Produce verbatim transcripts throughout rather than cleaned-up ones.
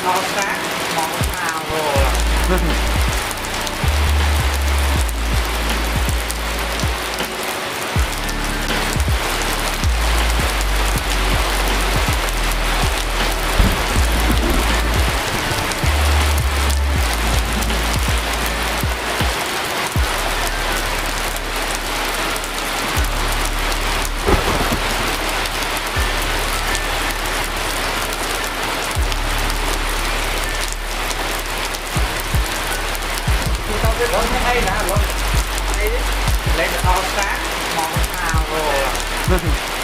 to xác món nào rồi. Cái đó nó hay nè luôn, hay đấy, lấy cái to xác món nào rồi.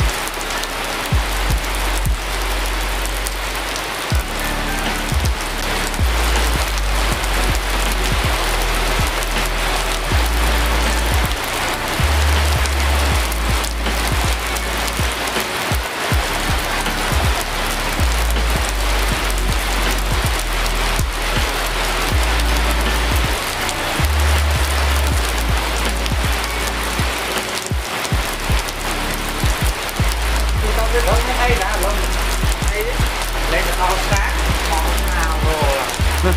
Cái đó nó hay nè luôn, hay đấy, lấy cái to xác món nào rồi.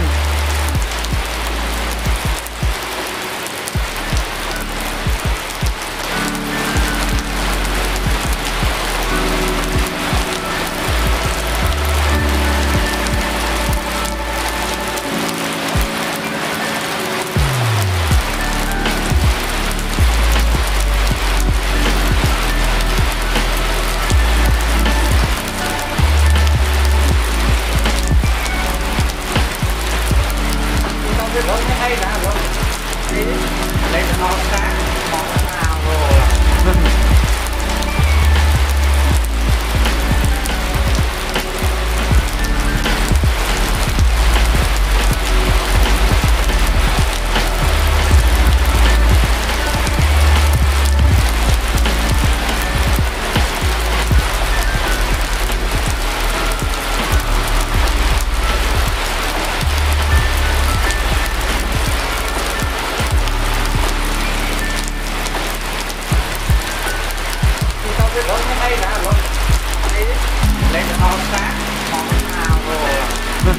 Cái đó nó hay nè luôn, hay đấy, lấy cái to xác món nào rồi. Cái đó nó hay nè luôn, hay đấy, lấy cái to xác món nào rồi.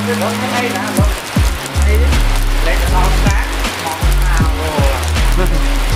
cái rớt cái hay nè luôn. Hay lấy cái đó sáng món nào rồi.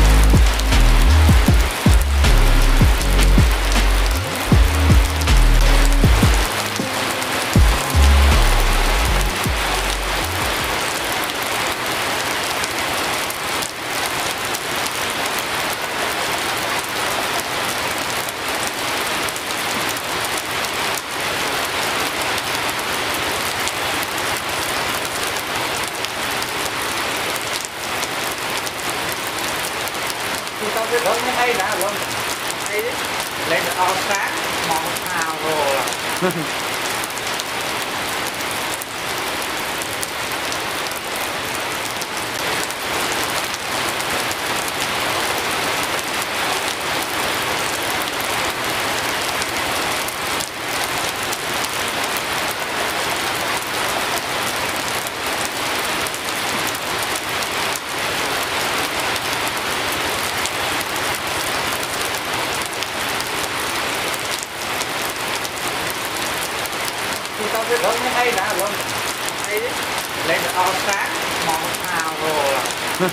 Tao cái rớt cái hay nè luôn. Hay lấy cái đó sáng món nào rồi. Tao cái rớt cái hay nè luôn. Hay lấy cái đó sáng món nào rồi.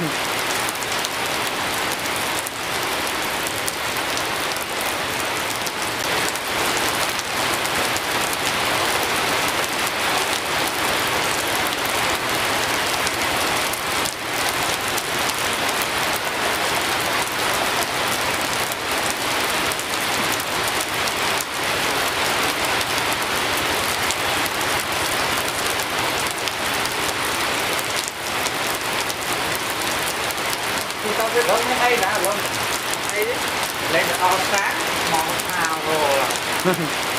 Tao cái rớt cái hay nè luôn. Hay lấy cái đó sáng món nào rồi.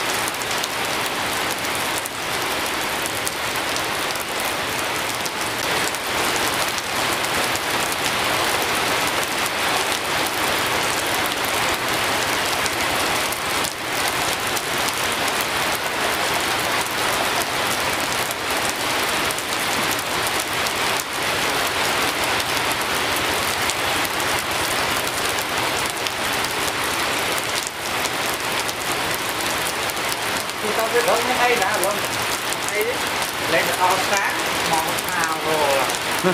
Tao cái rớt cái hay nè luôn. Hay lấy cái đó sáng món nào rồi.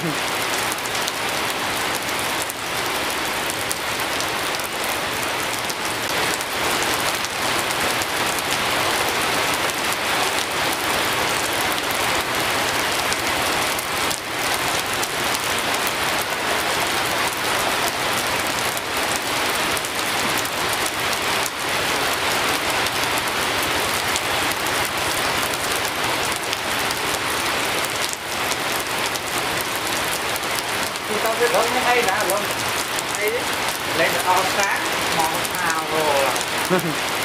Tao cái rớt cái hay nè luôn. Hay lấy cái đó sáng món nào rồi.